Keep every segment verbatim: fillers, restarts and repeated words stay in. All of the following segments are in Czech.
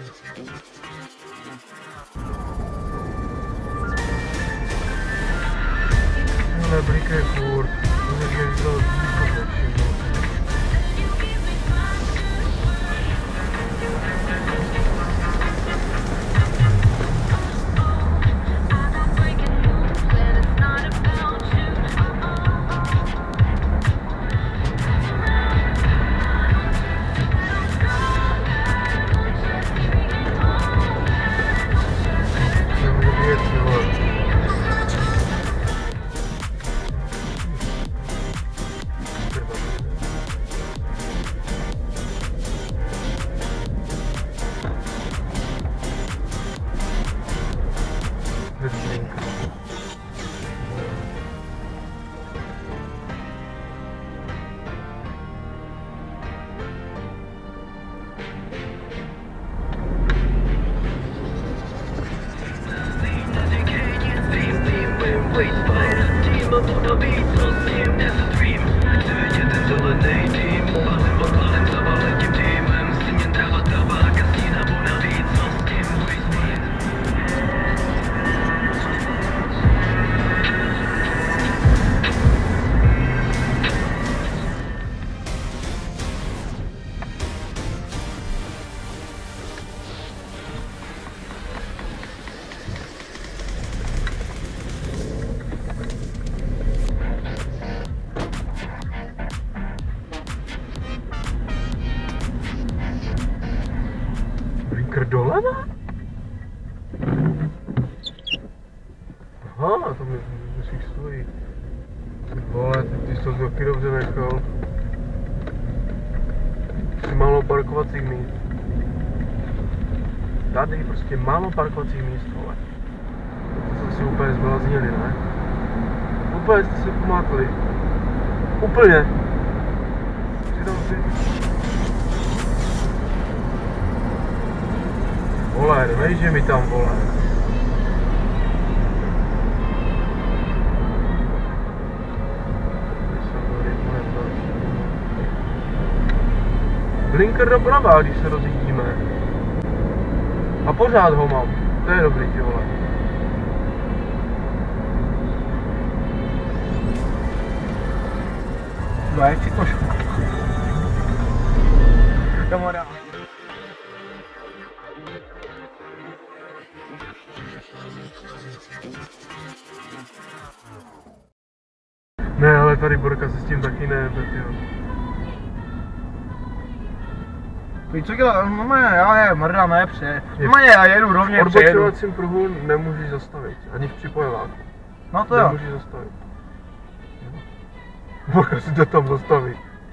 Ale blikej furt, to je to výborné. Doleva? Aha, to mi musíš stojí. Vole, ty jsi to taky dobře nechal. Prostě málo parkovacích míst. Tady prostě málo parkovacích míst, vole. To jsme si úplně zbláznili, ne? Úplně jste se pomátli. Úplně. Přidám si. Vole, nejže mi tam, vole. Blinker doprava, když se rozjíždíme. A pořád ho mám. To je dobrý, ty vole. No jak si košku. Kamarád. Ne, ale tady Borka se s tím taky nejebe, tyjo. Víš co dělá? No ne, já je mrdám, ne, pře. No já jedu rovně, v přejedu. V odbočovacím pruhu nemůžeš zastavit, ani v připojováku. No to jo. Nemůžeš zastavit. Borka si to tam zastaví.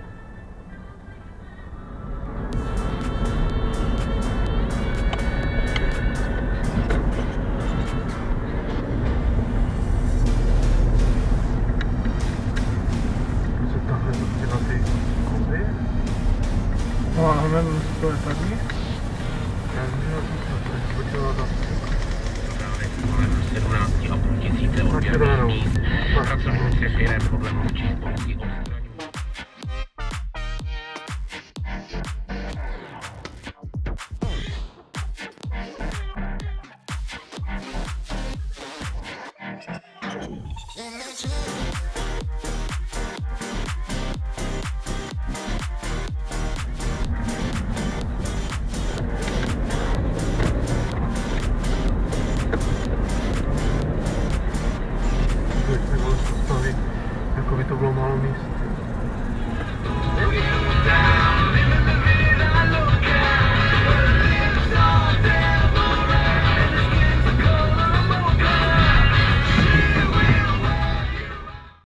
No, ale nevím, jestli to je tady. Já nevím, jak to počula tam. sedmnáct a půl tisíce odběrných míst. Pracovníci firem podle mluvčí spolky odstraňují. Jako by to bylo málo míst.